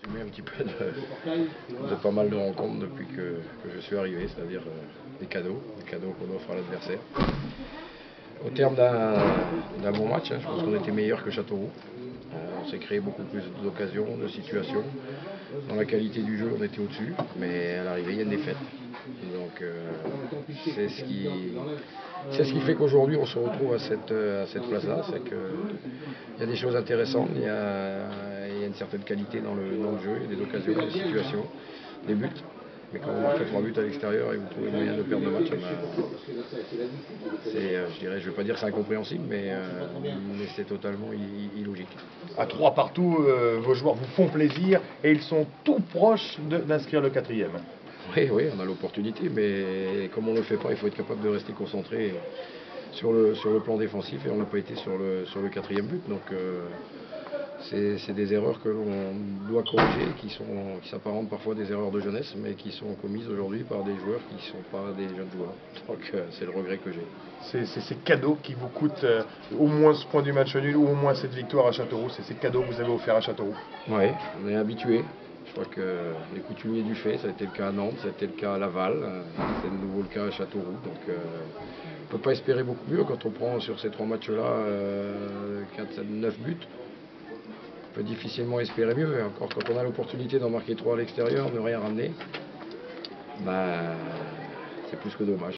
J'ai un petit peu de pas mal de rencontres depuis que je suis arrivé, c'est-à-dire des cadeaux qu'on offre à l'adversaire. Au terme d'un bon match, je pense qu'on était meilleur que Châteauroux. On s'est créé beaucoup plus d'occasions, de situations. Dans la qualité du jeu, on était au-dessus, mais à l'arrivée, il y a une défaite. Donc c'est ce qui fait qu'aujourd'hui on se retrouve à cette place-là, c'est qu'il y a des choses intéressantes, il y a une certaine qualité dans le jeu, il y a des occasions, des situations, des buts. Mais quand vous marquez 3 buts à l'extérieur et vous trouvez moyen de perdre le match, je dirais, je ne vais pas dire que c'est incompréhensible, mais c'est totalement illogique. À 3 partout, vos joueurs vous font plaisir et ils sont tout proches d'inscrire le 4e. Oui, on a l'opportunité, mais comme on ne le fait pas, il faut être capable de rester concentré sur le plan défensif et on n'a pas été sur le 4e but. Donc c'est des erreurs que l'on doit corriger, qui s'apparentent parfois des erreurs de jeunesse, mais qui sont commises aujourd'hui par des joueurs qui ne sont pas des jeunes joueurs. Donc c'est le regret que j'ai. C'est ces cadeaux qui vous coûtent au moins ce point du match nul ou au moins cette victoire à Châteauroux. C'est ces cadeaux que vous avez offerts à Châteauroux. Oui, on est habitué. Je crois que les coutumiers du fait, ça a été le cas à Nantes, ça a été le cas à Laval, c'est de nouveau le cas à Châteauroux. Donc on ne peut pas espérer beaucoup mieux quand on prend sur ces 3 matchs-là 9 buts. On peut difficilement espérer mieux. Et encore quand on a l'opportunité d'en marquer 3 à l'extérieur, de ne rien ramener, c'est plus que dommage.